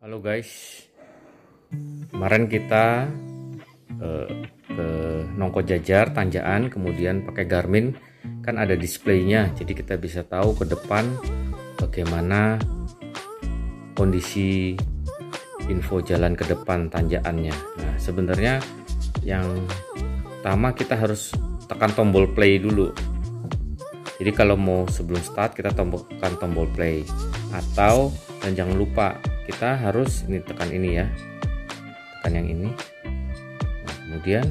Halo guys, kemarin kita ke Nongko Jajar, Tanjaan, kemudian pakai Garmin, kan ada displaynya, jadi kita bisa tahu ke depan bagaimana kondisi info jalan ke depan tanjaannya. Nah, sebenarnya yang pertama kita harus tekan tombol play dulu. Jadi kalau mau sebelum start kita tekan tombol play, atau dan jangan lupa kita harus ini tekan ini ya, tekan yang ini. Nah, kemudian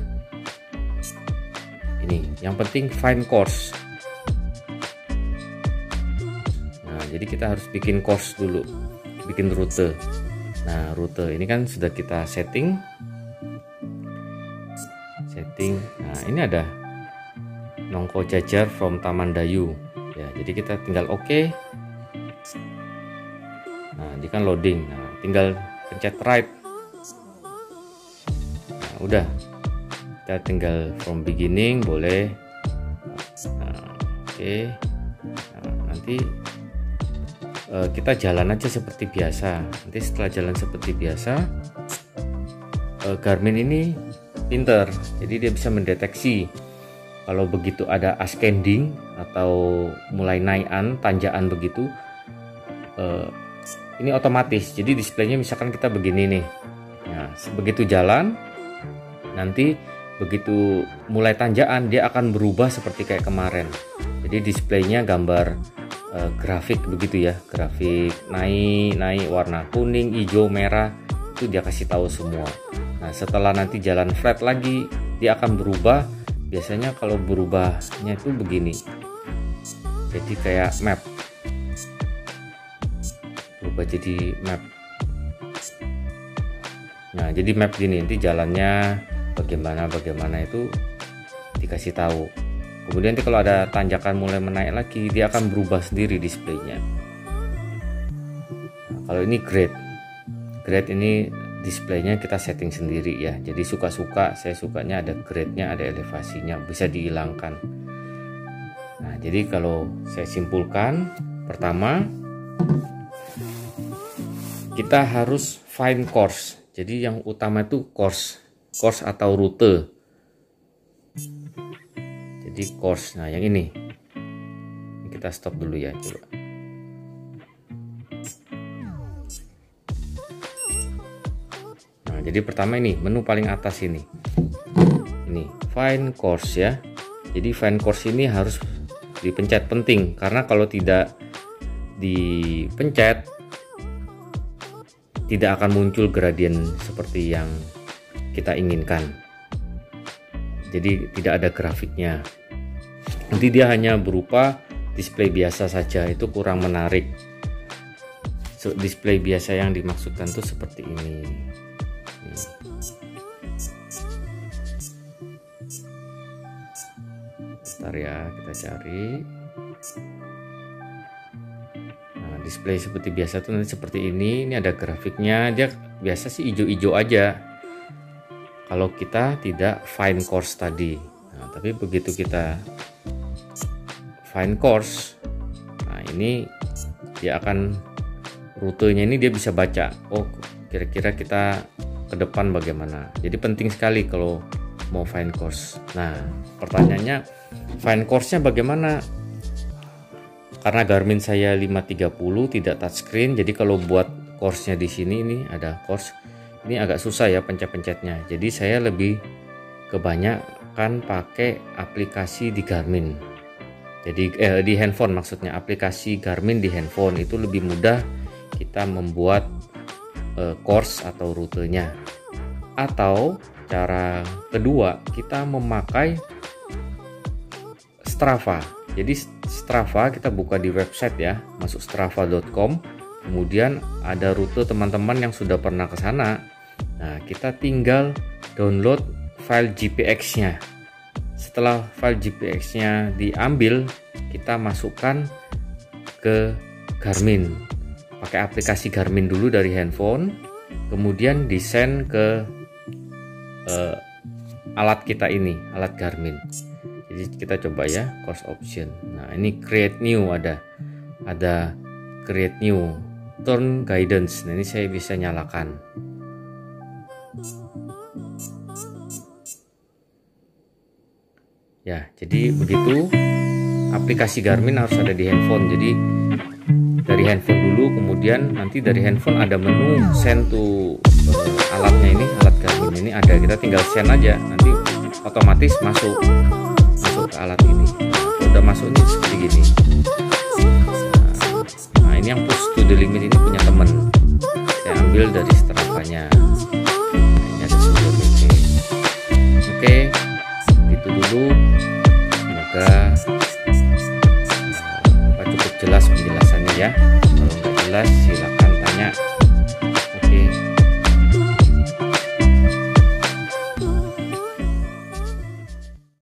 ini yang penting find course. Nah, jadi kita harus bikin course dulu, bikin rute. Nah, rute ini kan sudah kita setting. Nah, ini ada Nongko Jajar from Taman Dayu ya, jadi kita tinggal oke. Nah, ini kan loading. Nah, tinggal pencet right. Nah, udah, kita tinggal from beginning boleh. Nah, oke. Nah, nanti kita jalan aja seperti biasa. Nanti setelah jalan seperti biasa, Garmin ini pinter, jadi dia bisa mendeteksi kalau begitu ada ascending atau mulai naikan tanjakan begitu, ini otomatis. Jadi displaynya misalkan kita begini nih. Nah, begitu jalan, nanti begitu mulai tanjakan dia akan berubah seperti kayak kemarin. Jadi displaynya gambar grafik begitu ya, grafik naik warna kuning, hijau, merah, itu dia kasih tahu semua. Nah, setelah nanti jalan flat lagi, dia akan berubah. Biasanya kalau berubahnya itu begini, jadi kayak map, berubah jadi map. Nah, jadi map gini, nanti jalannya bagaimana itu dikasih tahu. Kemudian nanti kalau ada tanjakan mulai menaik lagi, dia akan berubah sendiri displaynya. Nah, kalau ini grade ini displaynya kita setting sendiri ya, jadi suka-suka. Saya sukanya ada grade-nya, ada elevasinya, bisa dihilangkan. Nah, jadi kalau saya simpulkan, pertama kita harus find course. Jadi yang utama itu course atau rute. Jadi course. Nah, yang ini kita stop dulu ya, coba. Jadi pertama ini menu paling atas ini find course ya. Jadi find course ini harus dipencet, penting, karena kalau tidak dipencet tidak akan muncul gradien seperti yang kita inginkan. Jadi tidak ada grafiknya, nanti dia hanya berupa display biasa saja, itu kurang menarik. Display biasa yang dimaksudkan tuh seperti ini. Bentar ya, kita cari. Nah, display seperti biasa tuh nanti seperti ini. Ini ada grafiknya. Dia biasa sih hijau-hijau aja kalau kita tidak find course tadi. Nah, tapi begitu kita find course, nah ini dia akan, rutenya ini dia bisa baca. Oh, kira-kira kita ke depan bagaimana. Jadi penting sekali kalau mau find course. Nah, pertanyaannya, find course-nya bagaimana? Karena Garmin saya 530 tidak touchscreen, jadi kalau buat course-nya di sini, ini ada course, ini agak susah ya pencet-pencetnya. Jadi saya lebih kebanyakan pakai aplikasi di Garmin. Jadi di handphone, maksudnya aplikasi Garmin di handphone itu lebih mudah kita membuat course atau rutenya. Atau cara kedua, kita memakai Strava. Jadi Strava kita buka di website ya, masuk strava.com, kemudian ada rute teman-teman yang sudah pernah ke sana. Nah, kita tinggal download file GPX-nya. Setelah file GPX-nya diambil, kita masukkan ke Garmin. Pakai aplikasi Garmin dulu dari handphone, kemudian di-send ke alat kita ini, alat Garmin. Jadi kita coba ya, course option. Nah, ini create new, ada create new. turn guidance. Nah, ini saya bisa nyalakan. Ya, jadi begitu. Aplikasi Garmin harus ada di handphone. Jadi dari handphone dulu, kemudian nanti dari handphone ada menu send to alatnya ini, alat Garmin ini ada. Kita tinggal send aja, nanti otomatis masuk ke alat ini. Kalau udah masuk ini seperti gini. Nah, ini yang push to the limit ini punya temen. Saya ambil dari Strava-nya. Nah, ini ada seluruh ini. Oke, itu dulu. Semoga cukup jelas penjelasannya ya. Kalau nggak jelas silakan